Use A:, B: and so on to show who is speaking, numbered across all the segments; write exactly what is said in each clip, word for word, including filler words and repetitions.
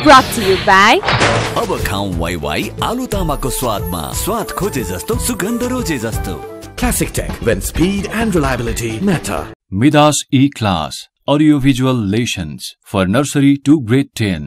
A: Brought to you by
B: अब खाऊं Y Y आलु तामाको स्वादमा स्वाद खोजे जस्तो सुगन्ध रोजे जस्तो
C: Classic Tech, when speed and reliability matter.
D: Midas E-Class Audiovisual Lessons for Nursery to Grade ten.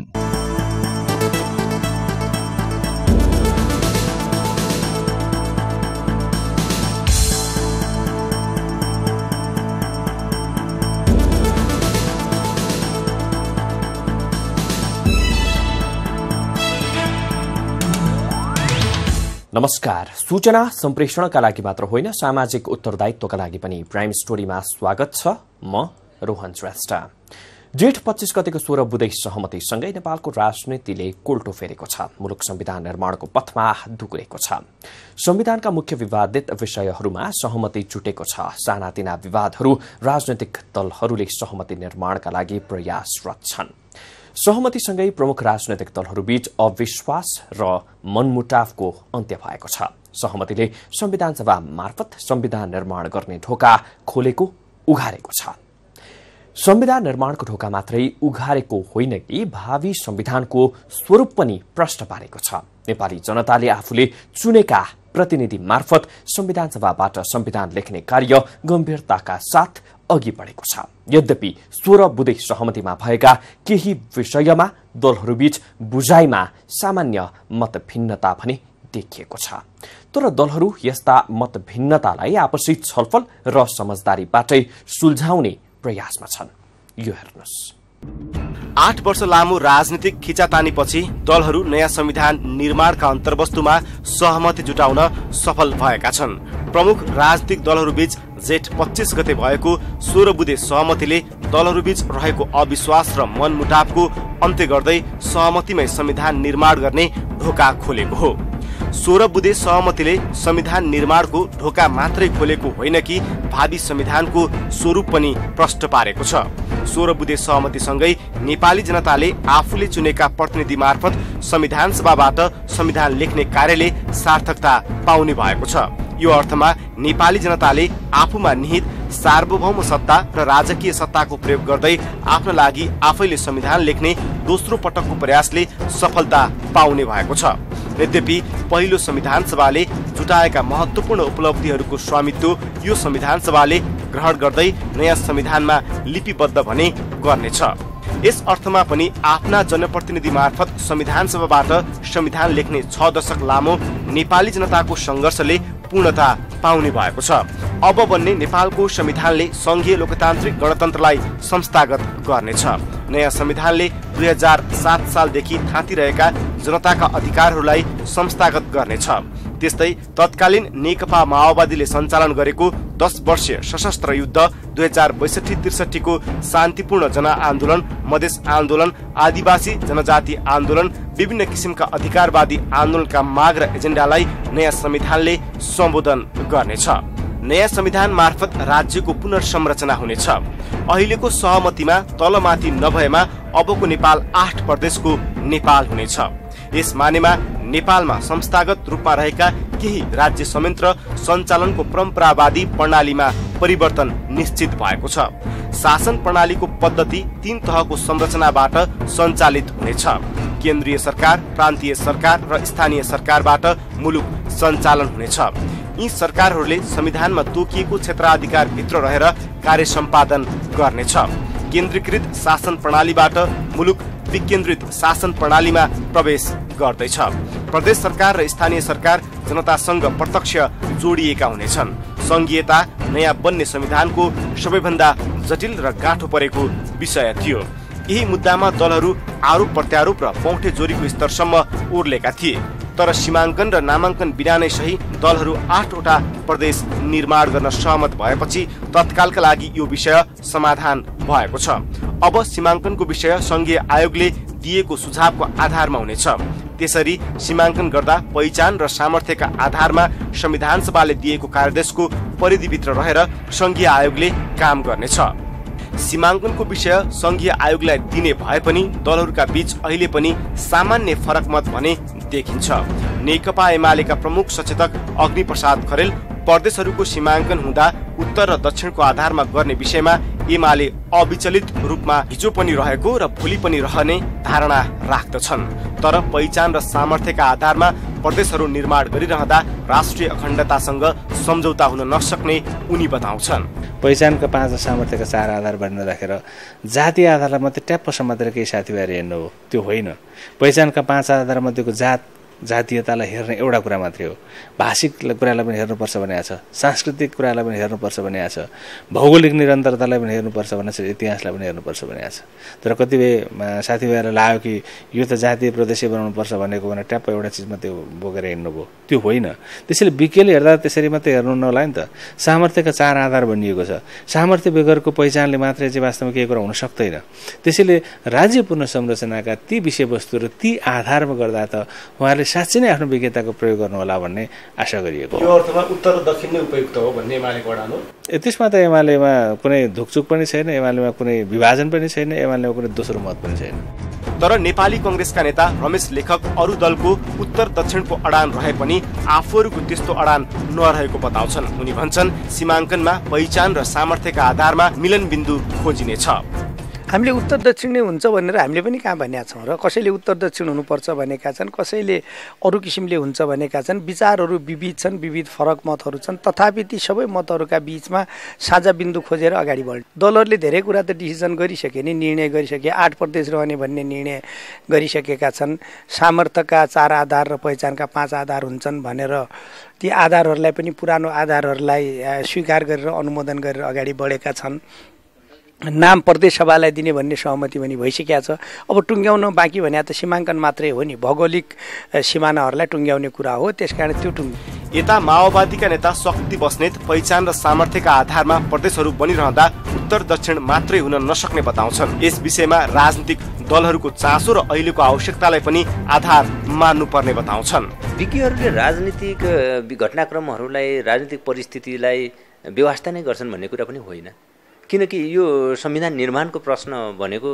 E: नमस्कार। सूचना सम्प्रेषणका लागि मात्र होइन, सामाजिक उत्तरदायित्वका लागि पनि प्राइम स्टोरीमा स्वागत छ। म रोहन श्रेष्ठ। जेठ पच्चीस गतेको सोह्र बुँदै सहमतिसँगै नेपालको राजनीतिले कोल्टो फेरेको छ। मुलुक संविधान निर्माणको पथमा दुग्रेको छ। संविधानका मुख्य विवादित विषयहरूमा सहमति जुटेको छ। सानातिना विवादहरू राजनैतिक दलहरूले सहमति निर्माणका लागि प्रयासरत छन्। सहमतिसँगै प्रमुख राजनैतिक दलहरूबीच अविश्वास र मनमुटावको अन्त्य भएको छ। सहमतिले संविधान सभा मार्फत संविधान निर्माण गर्ने ढोका खोलेको उघारेको छ। संविधान निर्माणको ढोका मात्रै उघारेको होइन कि भावी संविधानको स्वरूप पनि प्रश्न पारेको छ। नेपाली जनताले आफूले चुनेका प्रतिनिधि मार्फत संविधान सभाबाट संविधान लेख्ने कार्य गम्भीरताका साथ अघि बढेको छ। यद्यपि सोह्र बुँदै सहमतिमा भएका केही विषयमा दलहरूबीच बुझाइमा सामान्य मतभिन्नता भने देखिएको छ। तर दलहरू यस्ता मतभिन्नतालाई आपसी छलफल र समझदारीबाटै सुल्झाउने प्रयासमा छन्। यो हेर्नुहोस्।
F: आठ वर्ष लामो राजनीतिक खिचातानीपछि दलहरू नयाँ संविधान निर्माणका अन्तर्वस्तुमा सहमति जुटाउन सफल भएका छन्। प्रमुख राजनीतिक दलहरूबीच जेठ पच्चीस गते भएको सोह्र बुँदे सहमतिले दलहरूबीच रहेको अविश्वास र मनमुटावको अन्त्य गर्दै सहमतिमै संविधान निर्माण गर्ने ढोका खोलेको हो। सोह्र बुँदे सहमतिले संविधान निर्माणको ढोका मात्रै खोलेको होइन कि भावी संविधानको स्वरूप पनि प्रश्न पारेको छ। सोह्र बुँदे सहमतिसँगै नेपाली जनताले आफूले चुनेका प्रतिनिधि मार्फत संविधान सभाबाट संविधान लेख्ने कार्यले सार्थकता पाउने भएको छ। यो अर्थमा नेपाली जनताले आफूमा निहित सार्वभौम सत्ता र राजकीय सत्ताको प्रयोग गर्दै आफ्नो लागि आफैले संविधान लेख्ने दोस्रो पटकको प्रयासले सफलता पाउने भएको छ। यद्यपि पहिलो संविधान सभाले जुटाएका महत्वपूर्ण उपलब्धिहरूको स्वामित्व यो संविधान सभाले ग्रहण गर्दै नयाँ संविधानमा लिपिबद्ध भने गर्नेछ। यस अर्थमा पनि आफ्ना जनप्रतिनिधि मार्फत संविधान सभाबाट संविधान लेख्ने छ दशक लामो नेपाली जनताको संघर्षले पूर्णता पाउने भएको छ। अब बन्ने नेपालको संविधानले संघीय लोकतान्त्रिक गणतन्त्रलाई संस्थागत गर्नेछ। नयाँ संविधानले दुई हजार सात सालदेखि थाँतिरहेका जनताका अधिकारहरूलाई संस्थागत गर्नेछ। त्यस्तै तत्कालीन नेकपा माओवादीले सञ्चालन गरेको दस वर्षीय सशस्त्र युद्ध, दुई हजार बैसठी त्रिसठीको शान्तिपूर्ण जनआन्दोलन, मधेस आन्दोलन, आदिवासी जनजाति आन्दोलन, विभिन्न किसिमका अधिकारवादी आन्दोलनका माग र एजेन्डालाई नयाँ संविधानले सम्बोधन गर्नेछ। नयाँ संविधान मार्फत राज्यको पुनर्संरचना हुनेछ। अहिलेको सहमतिमा तलमाथि नभएमा अबको नेपाल आठ प्रदेशको नेपाल हुनेछ। यस मानेमा नेपालमा संस्थागत रूपमा रहेका केही राज्य संयन्त्र सञ्चालनको परम्परावादी प्रणालीमा परिवर्तन निश्चित भएको छ। शासन प्रणालीको पद्धति तीन तहको संरचनाबाट सञ्चालित हुनेछ। केन्द्रीय सरकार, प्रान्तीय सरकार र स्थानीय सरकारबाट मुलुक सञ्चालन हुनेछ। यी सरकारहरूले संविधानमा तोकिएको क्षेत्राधिकार भित्र रहेर कार्य सम्पादन गर्नेछ। केन्द्रीकृत शासन प्रणालीबाट मुलुक विकेन्द्रित शासन प्रणालीमा प्रवेश गर्दैछ। प्रदेश सरकार र स्थानीय सरकार जनतासँग प्रत्यक्ष जोडिएका हुनेछन्। संघीयता नयाँ बन्ने संविधानको सबैभन्दा जटिल र गाँठो परेको विषय थियो। यही मुद्दामा दलहरू आरोप प्रत्यारोप र पौठे जोरीको स्तरसम्म ओर्लेका थिए। तर सीमाङ्कन र नामाङ्कन बिना नै सही दलहरू आठवटा प्रदेश निर्माण गर्न सहमत भएपछि तत्कालका लागि यो विषय समाधान भएको छ। अब सीमाङ्कनको विषय संघीय आयोगले दिएको सुझावको आधारमा हुनेछ। त्यसरी सीमाङ्कन गर्दा पहिचान र सामर्थ्यका आधारमा संविधान सभाले दिएको कार्यदेशको परिधिभित्र रहेर संघीय आयोगले काम गर्नेछ। सीमाङ्कनको विषय संघीय आयोगलाई दिने भए पनि दलहरूका बीच अहिले पनि सामान्य फरक मत भने देखिन्छ। नेकपा एमालेका प्रमुख सचेतक अग्निप्रसाद खरेल प्रदेशहरूको सीमाङ्कन हुँदा उत्तर र दक्षिणको आधारमा गर्ने विषयमा एमाले अविचलित रूपमा हिजो पनि रहेको र भोलि पनि रहने धारणा राख्दछन्। तर पहिचान र सामर्थ्यका आधारमा प्रदेशहरू निर्माण गरिरहँदा राष्ट्रिय अखण्डतासँग सम्झौता हुन नसक्ने उनी बताउँछन्।
A: पहिचानका पाँच सामर्थ्यका चार आधार भनेर राखेर जातीय आधारलाई मात्रै ट्याप्प समातेर केही साथीभाइहरू हेर्नु हो, त्यो होइन। पहिचानका पाँच आधार मध्येको जात जातीयतालाई हेर्ने एउटा कुरा मात्रै हो। भाषिक कुरालाई पनि हेर्नुपर्छ भनेको छ, सांस्कृतिक कुरालाई पनि हेर्नुपर्छ भनेको छ, भौगोलिक निरन्तरतालाई पनि हेर्नुपर्छ भनेको छ, इतिहासलाई पनि हेर्नुपर्छ भनेको छ। तर कतिपय साथीभाइहरूलाई लाग्यो कि यो त जातीय प्रदेशीय बनाउनुपर्छ भनेको भने ट्याप्प एउटा चिज मात्रै बोकेर हिँड्नुभयो, त्यो होइन। त्यसैले विज्ञले हेर्दा त्यसरी मात्रै हेर्नु नहोला नि त। सामर्थ्यका चार आधार भनिएको छ। सामर्थ्य बेगरको पहिचानले मात्रै चाहिँ वास्तवमा केही कुरा हुन सक्दैन। त्यसैले राज्य पुनर्संरचनाका ती विषयवस्तु र ती आधारमा गर्दा त उहाँहरूले साँच्चै नै आफ्नो विज्ञताको प्रयोग गर्नु होला भन्ने आशा गरिएको।
F: यो अर्थमा उत्तर र दक्षिण नै उपयुक्त हो भन्ने एमालेको अडान हो।
A: त्यसमा त एमालेमा कुनै धुकचुक पनि छैन, एमालेमा कुनै विभाजन पनि छैन, एमालेमा कुनै दोस्रो मत पनि छैन।
F: तर नेपाली कांग्रेसका नेता रमेश लेखक अरू दलको उत्तर दक्षिणको अडान रहे पनि आफूहरूको त्यस्तो अडान नरहेको बताउँछन्। उनी भन्छन् सीमाङ्कनमा पहिचान र सामर्थ्यका आधारमा मिलनबिन्दु खोजिनेछ।
G: हामीले उत्तर दक्षिण नै हुन्छ भनेर हामीले पनि कहाँ भनेका छौँ र कसैले उत्तर दक्षिण हुनुपर्छ भनेका छन्, कसैले अरू किसिमले हुन्छ भनेका छन्। विचारहरू विविध छन्, विविध फरक मतहरू छन्, तथापि ती सबै मतहरूका बिचमा साझा बिन्दु खोजेर अगाडि बढ्ने। दलहरूले धेरै कुरा त डिसिजन गरिसके नि, निर्णय गरिसके, आठ प्रदेश रहने भन्ने निर्णय गरिसकेका छन्। सामर्थ्यका चार आधार र पहिचानका पाँच आधार हुन्छन् भनेर ती आधारहरूलाई पनि पुरानो आधारहरूलाई स्वीकार गरेर अनुमोदन गरेर अगाडि बढेका छन्। नाम प्रदेश सभालाई दिने भन्ने सहमति पनि भइसकेको छ। अब टुङ्ग्याउन बाँकी भने त सीमाङ्कन मात्रै हो नि, भौगोलिक सिमानाहरूलाई टुङ्ग्याउने कुरा हो, त्यसकारण त्यो टुङ्ग
F: यता माओवादीका नेता शक्ति बस्नेत पहिचान र सामर्थ्यका आधारमा प्रदेशहरू बनिरहँदा उत्तर दक्षिण मात्रै हुन नसक्ने बताउँछन्। यस विषयमा राजनीतिक दलहरूको चासो र अहिलेको आवश्यकतालाई पनि आधार मान्नुपर्ने बताउँछन्।
H: विज्ञहरूले राजनीतिक घटनाक्रमहरूलाई, राजनीतिक परिस्थितिलाई व्यवस्था नै गर्छन् भन्ने कुरा पनि होइन। किनकि यो संविधान निर्माणको प्रश्न भनेको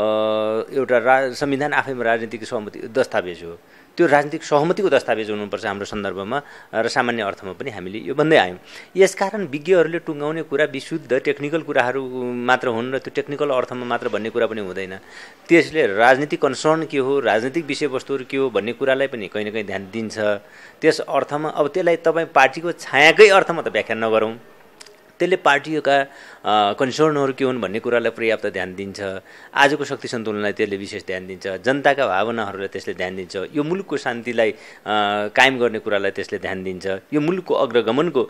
H: एउटा रा संविधान आफैमा राजनीतिक सहमति दस्तावेज हो। त्यो राजनीतिक सहमतिको दस्तावेज हुनुपर्छ हाम्रो सन्दर्भमा र सामान्य अर्थमा पनि हामीले यो भन्दै आयौँ। यसकारण विज्ञहरूले टुङ्गाउने कुरा विशुद्ध टेक्निकल कुराहरू मात्र हुन् र त्यो टेक्निकल अर्थमा मात्र भन्ने कुरा पनि हुँदैन। त्यसले राजनीतिक कन्सर्न के हो, राजनीतिक विषयवस्तुहरू के हो भन्ने कुरालाई पनि कहीँ न कहीँ ध्यान दिन्छ। त्यस अर्थमा अब त्यसलाई तपाईँ पार्टीको छायाकै अर्थमा त व्याख्या नगरौँ, त्यसले पार्टीका कन्सर्नहरू के हुन् भन्ने कुरालाई पर्याप्त ध्यान दिन्छ। आजको शक्ति सन्तुलनलाई त्यसले विशेष ध्यान दिन्छ, जनताका भावनाहरूलाई त्यसले ध्यान दिन्छ, यो मुलुकको शान्तिलाई कायम गर्ने कुरालाई त्यसले ध्यान दिन्छ, यो मुलुकको अग्रगमनको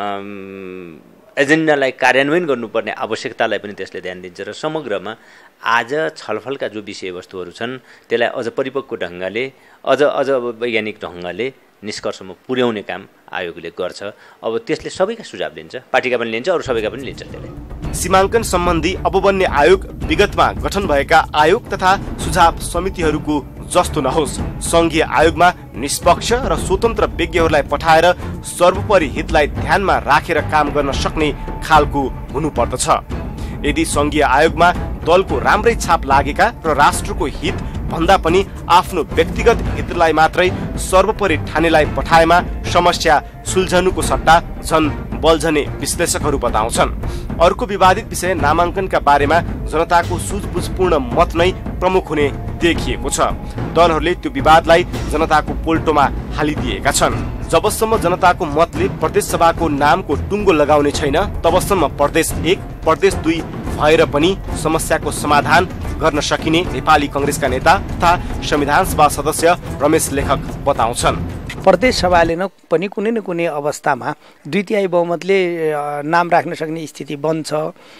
H: एजेन्डालाई कार्यान्वयन गर्नुपर्ने आवश्यकतालाई पनि त्यसले ध्यान दिन्छ। र समग्रमा आज छलफलका जो विषयवस्तुहरू छन् त्यसलाई अझ परिपक्व ढङ्गले, अझ अझ वैज्ञानिक ढङ्गले निष्कर्षमा पुर्याउने काम आयोगले गर्छ। अब त्यसले सबैका सुझाव लिन्छ, पार्टीका पनि लिन्छ, अरू सबैका पनि लिन्छ। त्यसले
F: सीमाङ्कन सम्बन्धी अब बन्ने आयोग विगतमा गठन भएका आयोग तथा सुझाव समितिहरूको जस्तो नहोस्, संघीय आयोगमा निष्पक्ष र स्वतन्त्र विज्ञहरूलाई पठाएर सर्वोपरि हितलाई ध्यानमा राखेर काम गर्न सक्ने खालको हुनुपर्दछ। यदि संघीय आयोगमा दलको राम्रै छाप लागेका र राष्ट्रको हित भन्दा पनि आफ्नो व्यक्तिगत हितलाई मात्रै सर्वोपरि ठानेलाई पठाएमा समस्या सुल्झनुको सट्टा झन बल्झने विश्लेषकहरू बताउँछन्। अर्को विवादित विषय नामाङ्कनका बारेमा जनताको सुझबुझपूर्ण मत नै प्रमुख हुने देखिएको छ। दलहरूले त्यो विवादलाई जनताको पोल्टोमा हालिदिएका छन्। जबसम्म जनताको मतले प्रदेश सभाको नामको टुङ्गो लगाउने छैन तबसम्म प्रदेश एक प्रदेश दुई भएर पनि समस्याको समाधान गर्न सकिने नेपाली कांग्रेसका नेता तथा संविधान सभा सदस्य रमेश लेखक बताउँछन्।
G: प्रदेश सभाले न पनि कुनै न कुनै अवस्थामा दुई तिहाई बहुमतले नाम राख्न सक्ने स्थिति बन्छ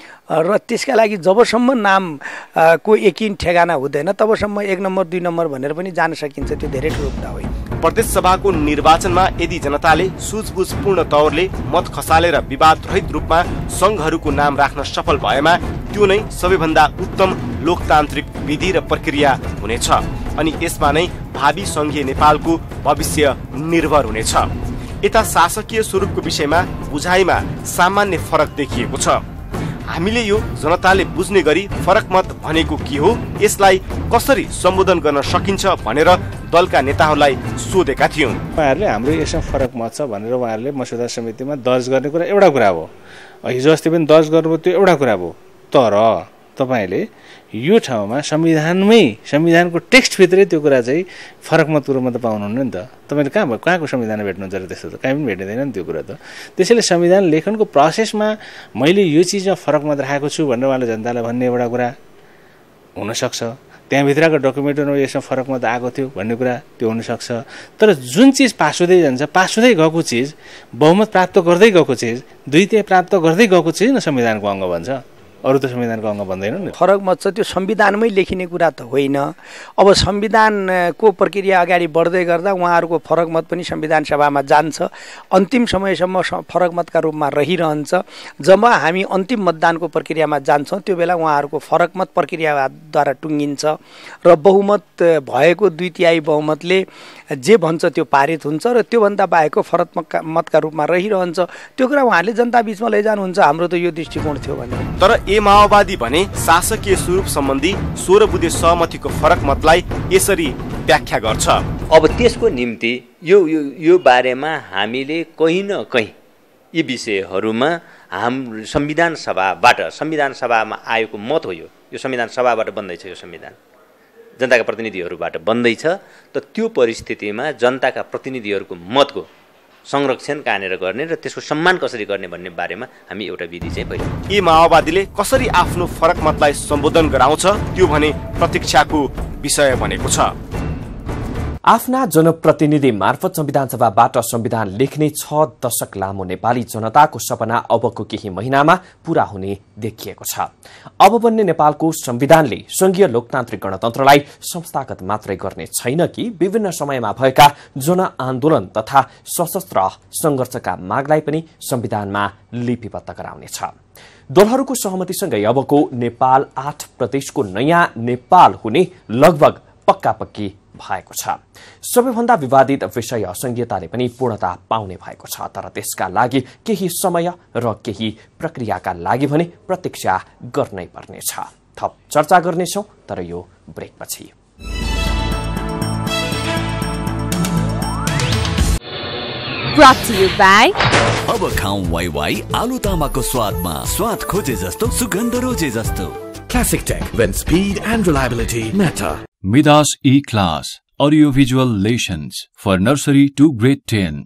G: र त्यसका लागि जबसम्म नाम को यकिन ठेगाना हुँदैन तबसम्म एक नम्बर दुई नम्बर भनेर पनि जान सकिन्छ। त्यो धेरै ठुलो कुरा होइन।
F: प्रदेश सभाको निर्वाचनमा यदि जनताले सुझबुझपूर्ण तौरले मत खसालेर विवाद रहित रूपमा संघहरूको नाम राख्न सफल भएमा त्यो नै सबैभन्दा उत्तम लोकतान्त्रिक विधि र प्रक्रिया हुनेछ अनि यसमा नै भावी संघीय नेपालको भविष्य निर्भर हुनेछ। यता शासकीय स्वरूपको विषयमा बुझाइमा सामान्य फरक देखिएको छ। हामीले यो जनताले बुझ्ने गरी फरक मत भनेको के हो, यसलाई कसरी सम्बोधन गर्न सकिन्छ भनेर दलका नेताहरूलाई सोधेका थियौँ।
A: उहाँहरूले हाम्रो यसमा फरक मत छ भनेर उहाँहरूले मस्यौदा समितिमा दर्ज गर्ने कुरा एउटा कुरा हो, हिजो अस्ति पनि दर्ज गर्नुभयो, त्यो एउटा कुरा हो। तर तपाईँले यो ठाउँमा संविधानमै संविधानको टेक्स्टभित्रै त्यो कुरा चाहिँ फरक मतको रूपमा त पाउनुहुन्न नि त। तपाईँले कहाँ कहाँको संविधान भेट्नुहुन्छ र त्यस्तो त कहीँ पनि भेटिँदैन नि त्यो कुरा त। त्यसैले संविधान लेखनको प्रोसेसमा मैले यो चिजमा फरक मत राखेको छु भनेर उहाँले जनतालाई भन्ने एउटा कुरा हुनसक्छ। त्यहाँभित्रको डकुमेन्टमा यसमा फरक मत आएको थियो भन्ने कुरा त्यो हुनसक्छ। तर जुन चिज पास हुँदै जान्छ, पास हुँदै गएको चिज, बहुमत प्राप्त गर्दै गएको चिज, द्वितीय प्राप्त गर्दै गएको चिज न संविधानको अङ्ग भन्छ, अरू त संविधानको अङ्ग भन्दैन नि।
G: फरक मत छ त्यो संविधानमै लेखिने कुरा त होइन। अब संविधानको प्रक्रिया अगाडि बढ्दै गर्दा उहाँहरूको फरक मत पनि संविधान सभामा जान्छ, अन्तिम समयसम्म फरक मतका रूपमा रहिरहन्छ। जब हामी अन्तिम मतदानको प्रक्रियामा जान्छौँ त्यो बेला उहाँहरूको फरक मत प्रक्रियाद्वारा टुङ्गिन्छ र बहुमत भएको दुई तिहाई बहुमतले जे भन्छ त्यो पारित हुन्छ र त्योभन्दा बाहेकको फरक मतका रूपमा रहिरहन्छ। त्यो कुरा उहाँहरूले जनता बिचमा लैजानुहुन्छ। हाम्रो त यो दृष्टिकोण थियो भने।
F: तर ए माओवादी भने शासकीय स्वरूप सम्बन्धी सोह्र बुँदे सहमतिको फरक मतलाई यसरी व्याख्या गर्छ।
H: अब त्यसको निम्ति यो यो बारेमा हामीले कहीँ न कहीँ यी विषयहरूमा हाम संविधान सभाबाट संविधान सभामा आएको मत हो। यो यो संविधान सभाबाट बन्दैछ, यो संविधान जनताका प्रतिनिधिहरूबाट बन्दैछ। त त्यो परिस्थितिमा जनताका प्रतिनिधिहरूको मतको संरक्षण कहाँनिर गर्ने र त्यसको सम्मान कसरी गर्ने भन्ने बारेमा हामी एउटा विधि चाहिँ पहिले
F: यी माओवादीले कसरी आफ्नो फरक मतलाई सम्बोधन गराउँछ त्यो भने प्रतीक्षाको विषय बनेको छ।
E: आफ्ना जनप्रतिनिधि मार्फत संविधान सभाबाट संविधान लेख्ने छ दशक लामो नेपाली जनताको सपना अबको केही महिनामा पूरा हुने देखिएको छ। अब बन्ने नेपालको संविधानले संघीय लोकतान्त्रिक गणतन्त्रलाई संस्थागत मात्रै गर्ने छैन कि विभिन्न समयमा भएका जनआन्दोलन तथा सशस्त्र संघर्षका मागलाई पनि संविधानमा लिपिबद्ध गराउनेछ। दलहरूको सहमतिसँगै अबको नेपाल आठ प्रदेशको नयाँ नेपाल हुने लगभग पक्का पक्की भएको छ। सबैभन्दा विवादित विषय संघीयताले पनि पूर्णता पाउने भएको छ। तर त्यसका लागि केही समय र केही प्रक्रियाका लागि भने प्रतीक्षा गर्नै पर्नेछ। थप चर्चा गर्नेछौँ तर यो ब्रेकपछि।
I: Brought to you by
B: अब खाऊं वाई वाई आलु तामाको स्वादमा स्वाद खोजे जस्तो सुगन्ध रोजे जस्तो
C: Classic Tech, when speed and reliability matter.
D: Midas E-Class Audiovisual Lesions for Nursery to Grade ten.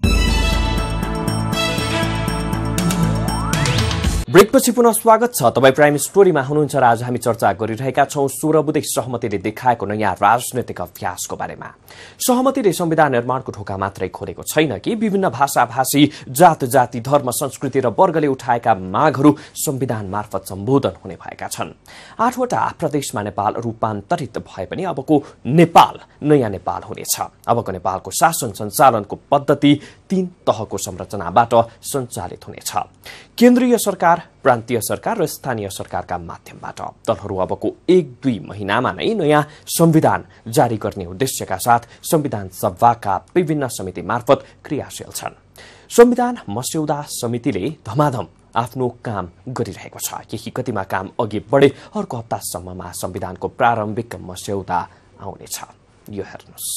E: ब्रेकपछि पुनः स्वागत छ। तपाईँ प्राइम स्टोरीमा हुनुहुन्छ र आज हामी चर्चा गरिरहेका छौं सोह्र बुँदे सहमतिले देखाएको नयाँ राजनैतिक अभ्यासको बारेमा। सहमतिले संविधान निर्माणको ढोका मात्रै खोलेको छैन कि विभिन्न भाषा भाषी जात जाति धर्म संस्कृति र वर्गले उठाएका मागहरू संविधान मार्फत सम्बोधन हुने भएका छन्। आठवटा प्रदेशमा नेपाल रूपान्तरित भए पनि अबको नेपाल नयाँ नेपाल हुनेछ। अबको नेपालको शासन सञ्चालनको पद्धति तीन तहको संरचनाबाट सञ्चालित हुनेछ। केन्द्रीय सरकार, प्रान्तीय सरकार र स्थानीय सरकारका माध्यमबाट दलहरू अबको एक दुई महिनामा नै नयाँ संविधान जारी गर्ने उद्देश्यका साथ संविधान सभाका विभिन्न समिति मार्फत क्रियाशील छन्। संविधान मस्यौदा समितिले धमाधम आफ्नो काम गरिरहेको छ। केही गतिमा काम अघि बढे अर्को हप्तासम्ममा संविधानको प्रारम्भिक मस्यौदा आउनेछ। यो हेर्नुहोस्।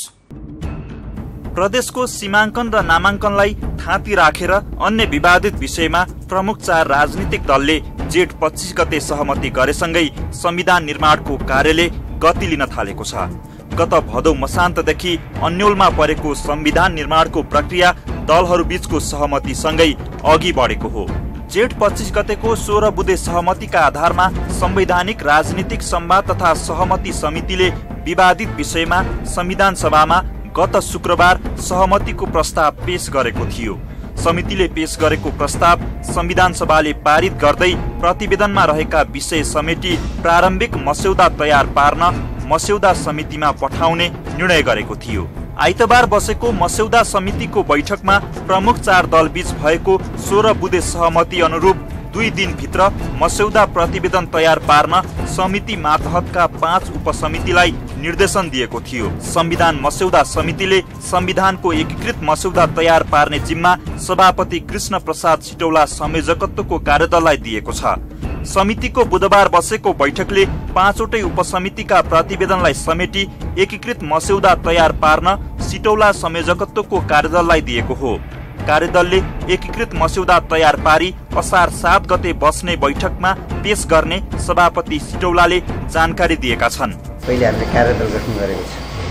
J: प्रदेशको सीमाङ्कन र नामाङ्कनलाई थाँती राखेर अन्य विवादित विषयमा प्रमुख चार राजनीतिक दलले जेठ पच्चीस गते सहमति गरेसँगै संविधान निर्माणको कार्यले गति लिन थालेको छ। गत भदौ मसान्तदेखि अन्योलमा परेको संविधान निर्माणको प्रक्रिया दलहरू बीचको सहमतिसँगै अघि बढेको हो। जेठ पच्चीस गतेको सोह्र बुँदे सहमतिका आधारमा संवैधानिक राजनीतिक संवाद तथा सहमति समितिले विवादित विषयमा संविधान सभामा गत शुक्रबार सहमतिको प्रस्ताव पेश गरेको थियो। समितिले पेश गरेको प्रस्ताव संविधान सभाले पारित गर्दै प्रतिवेदनमा रहेका विषय समेटी प्रारम्भिक मस्यौदा तयार पार्न मस्यौदा समितिमा पठाउने निर्णय गरेको थियो। आइतबार बसेको मस्यौदा समितिको बैठकमा प्रमुख चार दल बीच भएको सोह्र बुँदे सहमति अनुरूप दुई दिनभित्र मस्यौदा प्रतिवेदन तयार पार्न समिति मातहतका पाँच उपसमितिलाई निर्देशन दिएको थियो। संविधान मस्यौदा समितिले संविधानको एकीकृत मस्यौदा तयार पार्ने जिम्मा सभापति कृष्ण प्रसाद सिटौला संयोजकत्वको कार्यदललाई दिएको छ। समितिको बुधबार बसेको बैठकले पाँचवटै उपसमितिका प्रतिवेदनलाई समेटी एकीकृत मस्यौदा तयार पार्न सिटौला संयोजकत्वको कार्यदललाई दिएको हो। कार्यदलले एकीकृत मस्यौदा तयार पारी असार सात गते बस्ने बैठकमा पेश गर्ने सभापति सिटौलाले जानकारी दिएका छन्।
K: पहिले हामीले कार्यदल गठन गरेको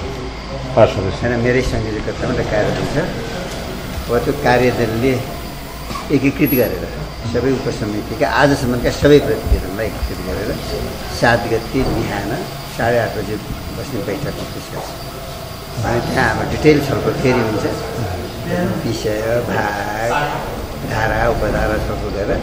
K: छ हैन, मेरै संयोजकत्वमा त कार्यदल छ। अब त्यो कार्यदलले एकीकृत गरेर सबै उपसमितिका आजसम्मका सबै प्रतिवेदनलाई एकीकृत गरेर सात गते बिहान साढे आठ बजे बस्ने बैठकमा पेश गर्छ। अनि त्यहाँ हाम्रो डिटेल छलफल फेरि हुन्छ, विषय भाग धारा उपधारा छलफल गरेर।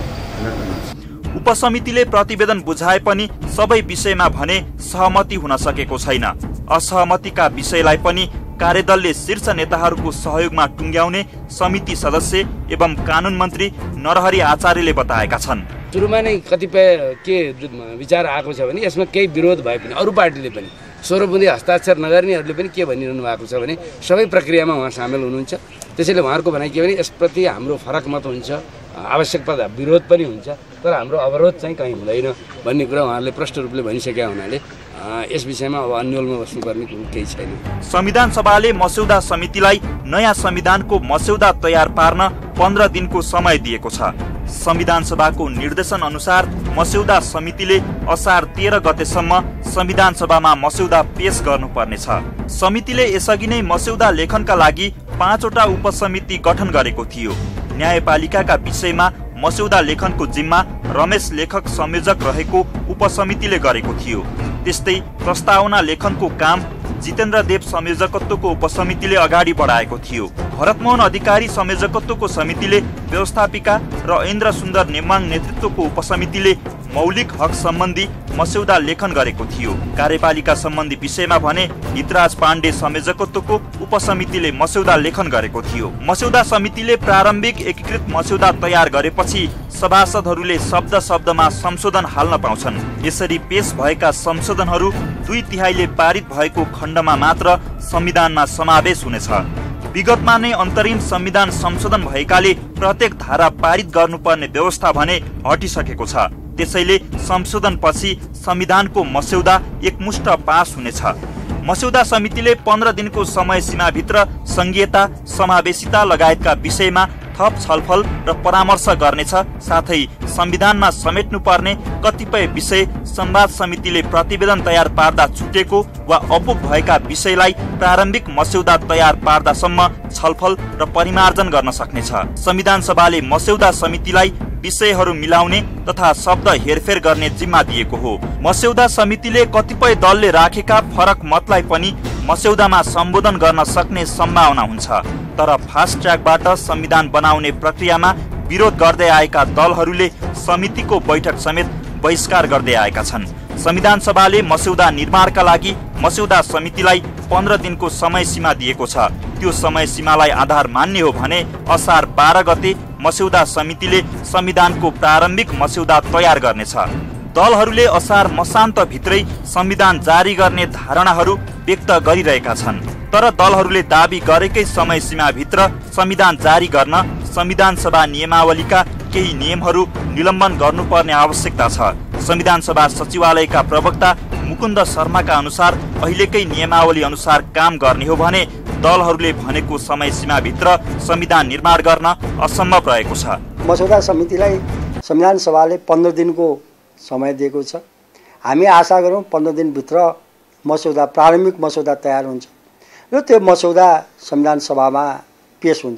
J: उपसमितिले प्रतिवेदन बुझाए पनि सबै विषयमा भने सहमति हुन सकेको छैन। असहमतिका विषयलाई पनि कार्यदलले शीर्ष नेताहरूको सहयोगमा टुङ्ग्याउने समिति सदस्य एवं कानुन मन्त्री नरहरि आचार्यले बताएका छन्।
L: सुरुमा नै कतिपय के विचार आएको छ भने यसमा केही विरोध भए पनि अरू पार्टीले पनि स्वरूपबन्दी हस्ताक्षर नगर्नेहरूले पनि के भनिरहनु भएको छ भने सबै प्रक्रियामा उहाँ सामेल हुनुहुन्छ। त्यसैले उहाँहरूको भनाइ के भने यसप्रति हाम्रो फरक मत हुन्छ, आवश्यक पर्दा विरोध पनि हुन्छ, तर हाम्रो अवरोध चाहिँ कहीँ हुँदैन भन्ने कुरा उहाँहरूले प्रष्ट रूपले भनिसकेका हुनाले यस विषयमा अब अन्यलमा बस्नुपर्ने कुरो केही छैन।
J: संविधान सभाले मस्यौदा समितिलाई नयाँ संविधानको मस्यौदा तयार पार्न पन्ध्र दिनको समय दिएको छ। संविधान सभाको निर्देशन अनुसार मस्यौदा समितिले असार तेह्र गतेसम्म संविधान सभामा मस्यौदा पेश गर्नुपर्नेछ। समितिले यसअघि नै मस्यौदा लेखनका लागि पाँचवटा उपसमिति गठन गरेको थियो। न्यायपालिकाका विषयमा मस्यौदा लेखनको जिम्मा रमेश लेखक संयोजक रहेको उपसमितिले गरेको थियो। त्यस्तै प्रस्तावना लेखनको काम जितेन्द्र देव संयोजकत्वको उपसमितिले अगाडि बढाएको थियो। भरतमोहन अधिकारी संयोजकत्वको समितिले व्यवस्थापिका र इन्द्र सुन्दर नेमाङ नेतृत्वको उपसमितिले मौलिक हक सम्बन्धी मस्यौदा लेखन गरेको थियो। कार्यपालिका सम्बन्धी विषयमा भने हितराज पाण्डे संयोजकत्वको उपसमितिले मस्यौदा लेखन गरेको थियो। मस्यौदा समितिले प्रारम्भिक एकीकृत मस्यौदा तयार गरेपछि सभासदहरूले शब्द शब्दमा संशोधन हाल्न पाउँछन्। यसरी पेश भएका संशोधनहरू दुई तिहाईले पारित भएको खण्डमा मात्र संविधानमा समावेश हुनेछ। विगतमा नै अन्तरिम संविधान संशोधन भएकाले प्रत्येक धारा पारित गर्नुपर्ने व्यवस्था भने हटिसकेको छ। त्यसैले संशोधनपछि संविधानको मस्यौदा एकमुष्ट पास हुनेछ। मस्यौदा समितिले पन्ध्र दिनको समय सीमाभित्र संघीयता, समावेशिता लगायतका विषयमा थप छलफल र परामर्श गर्नेछ। साथै संविधानमा समेट्नुपर्ने कतिपय विषय संवाद समितिले प्रतिवेदन तयार पार्दा छुटेको वा अपुग भएका विषयलाई प्रारम्भिक मस्यौदा तयार पार्दासम्म छलफल र परिमार्जन गर्न सक्नेछ। संविधान सभाले मस्यौदा समितिलाई विषयहरू मिलाउने तथा शब्द हेरफेर गर्ने जिम्मा दिएको हो। मस्यौदा समितिले कतिपय दलले राखेका फरक मतलाई पनि मस्यौदामा सम्बोधन गर्न सक्ने सम्भावना हुन्छ। तर फास्ट ट्र्याकबाट संविधान बनाउने प्रक्रियामा विरोध गर्दै आएका दलहरूले समितिको बैठक समेत बहिष्कार गर्दै आएका छन्। संविधान सभाले मस्यौदा निर्माणका लागि मस्यौदा समितिलाई पन्ध्र दिनको समय सीमा दिएको छ। त्यो समय सीमालाई आधार मान्ने हो भने असार बाह्र गते मस्यौदा समितिले संविधानको प्रारम्भिक मस्यौदा तयार गर्नेछ। दलहरूले असार मसान्त भित्रै संविधान जारी गर्ने धारणाहरू व्यक्त गरिरहेका छन्। तर दलहरूले दाबी गरेकै समय सीमाभित्र संविधान जारी गर्न संविधान सभा नियमावलीका केही नियमहरू निलम्बन गर्नुपर्ने आवश्यकता छ। संविधान सभा सचिवालयका प्रवक्ता मुकुन्द शर्माका अनुसार अहिलेकै नियमावली अनुसार काम गर्ने हो भने दलहरूले भनेको समय सीमाभित्र संविधान निर्माण गर्न असम्भव रहेको छ।
M: मस्यौदा समितिलाई संविधान सभाले पन्ध्र दिनको समय दिएको छ। हामी आशा गरौँ पन्ध्र दिनभित्र मस्यौदा प्रारम्भिक मस्यौदा तयार हुन्छ र त्यो मस्यौदा संविधान सभामा पेश हुन्छ।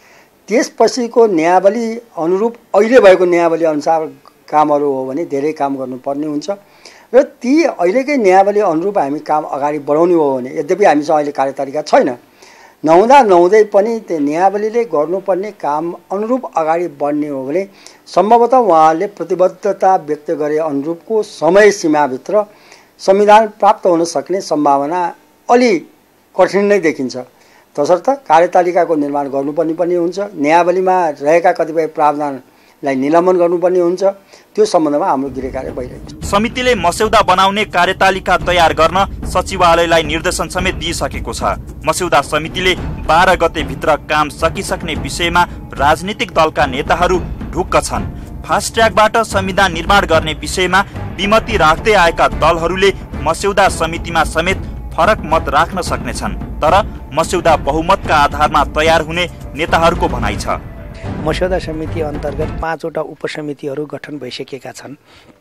M: त्यसपछिको न्यायावली अनुरूप अहिले भएको न्यायावली अनुसार कामहरू हो भने धेरै काम गर्नुपर्ने हुन्छ र ती अहिलेकै न्यायावली अनुरूप हामी काम अगाडि बढाउने हो भने, यद्यपि हामीसँग अहिले कार्यतालिका छैन, नहुँदा नहुँदै पनि त्यो न्यायावलीले गर्नुपर्ने काम अनुरूप अगाडि बढ्ने हो भने सम्भवतः उहाँहरूले प्रतिबद्धता व्यक्त गरे अनुरूपको समय सीमाभित्र संविधान प्राप्त हुन सक्ने सम्भावना अलि कठिन नै देखिन्छ। तसर्थ कार्यतालिकाको निर्माण गर्नुपर्ने पनि हुन्छ, न्यायावलीमा रहेका कतिपय प्रावधानलाई निलम्बन गर्नुपर्ने हुन्छ। त्यो सम्बन्धमा हाम्रो गृह कार्य भइरहेको छ।
J: समितिले मस्यौदा बनाउने कार्यतालिका तयार गर्न सचिवालयलाई निर्देशन समेत दिइसकेको छ। मस्यौदा समितिले बाह्र गते भित्र काम सकिसक्ने विषयमा राजनीतिक दलका नेताहरू ढुक्क छन्। फास्ट ट्र्याकबाट संविधान निर्माण गर्ने विषयमा विमति राख्दै आएका दलहरूले मस्यौदा समितिमा समेत फरक मत राख्न सक्नेछन्, तर मस्यौदा बहुमतका आधारमा तयार हुने नेताहरूको भनाइ छ।
G: मस्यौदा समिति अन्तर्गत पाँचवटा उपसमितिहरू गठन भइसकेका छन्।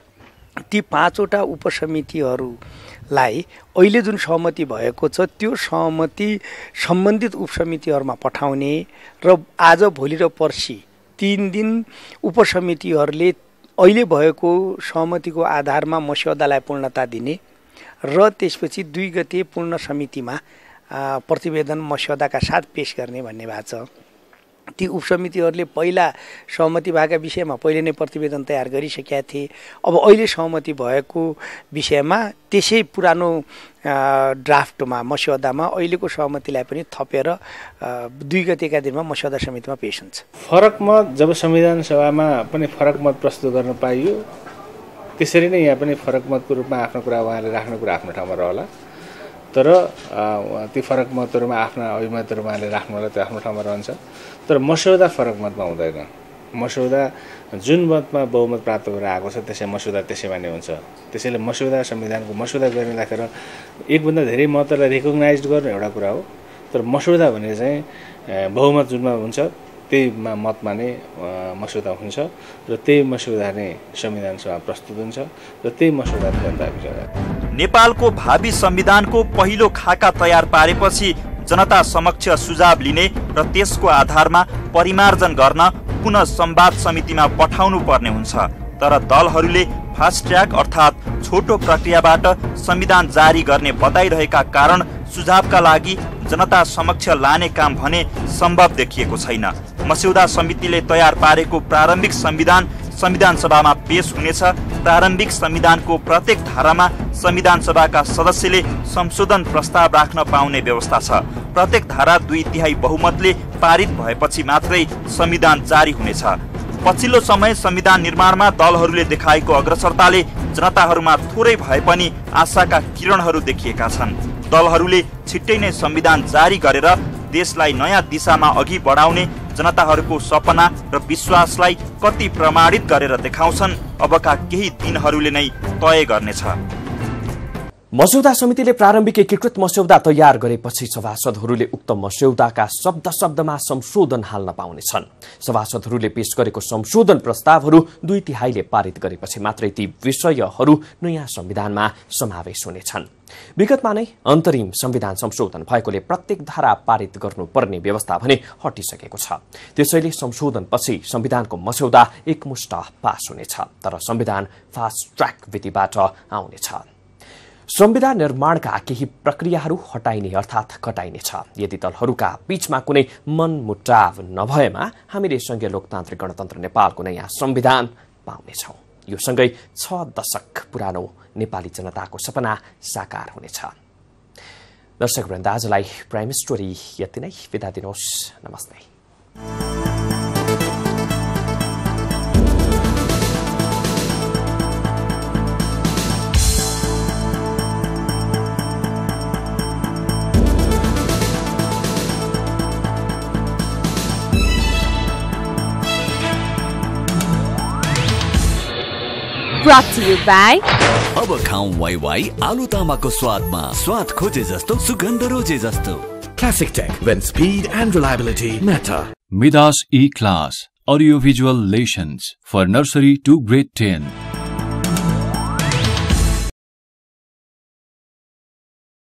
G: ती पाँचवटा उपसमितिहरूलाई अहिले जुन सहमति भएको छ त्यो सहमति सम्बन्धित उपसमितिहरूमा पठाउने र आज भोलि र पर्सि तीन दिन उपसमितिहरूले अहिले भएको सहमतिको आधारमा मस्यौदालाई पूर्णता दिने र त्यसपछि दुई गते पूर्ण समितिमा प्रतिवेदन मस्यौदाका साथ पेश गर्ने भन्ने भएको छ। ती उपसमितिहरूले पहिला सहमति भएका विषयमा पहिले नै प्रतिवेदन तयार गरिसकेका थिए। अब अहिले सहमति भएको विषयमा त्यसै पुरानो ड्राफ्टमा मस्यौदामा अहिलेको सहमतिलाई पनि थपेर दुई गतेका दिनमा मस्यौदा समितिमा पेश हुन्छ।
A: फरक मत जब संविधान सभामा पनि फरक मत प्रस्तुत गर्न पाइयो, त्यसरी नै यहाँ पनि फरक मतको रूपमा आफ्नो कुरा उहाँले राख्ने कुरा आफ्नो ठाउँमा रहला, तर ती फरक मतहरूमा आफ्ना अभिमतहरू उहाँले राख्नुलाई त्यो आफ्नो ठाउँमा रहन्छ। तर मस्यौदा फरक मतमा हुँदैन। मस्यौदा जुन मतमा बहुमत प्राप्त भएर आएको छ त्यसै मस्यौदा त्यसैमा नै हुन्छ। त्यसैले मस्यौदा संविधानको मस्यौदा गर्ने राखेर एकभन्दा धेरै मतलाई रिकगनाइज गर्नु एउटा कुरा हो, तर मस्यौदा भने चाहिँ बहुमत जुनमा हुन्छ त्यहीमा मतमा नै मस्यौदा हुन्छ र त्यही मस्यौदा नै संविधान सभा प्रस्तुत हुन्छ र त्यही मस्यौदा जनता विचार।
J: नेपालको भावी संविधानको पहिलो खाका तयार पारेपछि जनता समक्ष सुझाव लिने र त्यसको आधारमा परिमार्जन गर्न पुनः संवाद समितिमा पठाउनु पर्ने हुन्छ। तर दलहरूले फास्ट ट्र्याक अर्थात् छोटो प्रक्रियाबाट संविधान जारी गर्ने बताइरहेका कारण सुझावका लागि जनता समक्ष लाने काम भने सम्भव देखिएको छैन। मस्यौदा समितिले तयार पारेको प्रारम्भिक संविधान संविधान सभामा पेश हुनेछ। प्रारम्भिक संविधानको प्रत्येक धारामा संविधान सभाका सदस्यले संशोधन प्रस्ताव राख्न पाउने व्यवस्था छ। प्रत्येक धारा दुई तिहाई बहुमतले पारित भएपछि मात्रै संविधान जारी हुनेछ। पछिल्लो समय संविधान निर्माणमा दलहरूले देखाएको अग्रसरताले जनताहरूमा थोरै भए पनि आशाका किरणहरू देखिएका छन्। दलहरूले छिट्टै नै संविधान जारी गरेर देशलाई नयाँ दिशामा अघि बढाउने जनताहरूको सपना र विश्वासलाई कति प्रमाणित गरेर देखाउँछन् अबका केही दिनहरूले नै तय गर्नेछ।
E: मस्यौदा समितिले प्रारम्भिक एकीकृत मस्यौदा तयार गरेपछि सभासदहरूले उक्त मस्यौदाका शब्द शब्दमा संशोधन हाल्न पाउनेछन्। सभासदहरूले पेश गरेको संशोधन प्रस्तावहरू दुई तिहाईले पारित गरेपछि मात्रै ती विषयहरू नयाँ संविधानमा समावेश हुनेछन्। विगतमा नै अन्तरिम संविधान संशोधन भएकोले प्रत्येक धारा पारित गर्नुपर्ने व्यवस्था भने हटिसकेको छ। त्यसैले संशोधनपछि संविधानको मस्यौदा एकमुष्ट पास हुनेछ, तर संविधान फास्ट ट्र्याक विधिबाट आउनेछ। संविधान निर्माणका केही प्रक्रियाहरू हटाइने अर्थात् घटाइनेछ। यदि दलहरूका बीचमा कुनै मनमुटाव नभएमा हामीले संघीय लोकतान्त्रिक गणतन्त्र नेपालको नयाँ संविधान पाउनेछौँ। यो सँगै छ दशक पुरानो नेपाली जनताको सपना साकार हुनेछ। दर्शकवृन्द, आजलाई प्राइम स्टोरी यति नै। बिदा दिनुहोस्। नमस्ते।
I: Brought to you by
B: अब खाऊं वाई वाई आलु तामाको स्वादमा स्वाद खोजे जस्तो सुगन्ध रोजे जस्तो
C: Classic Tech, when speed and reliability matter.
D: Midas E-Class Audiovisual Lations for Nursery to Grade ten.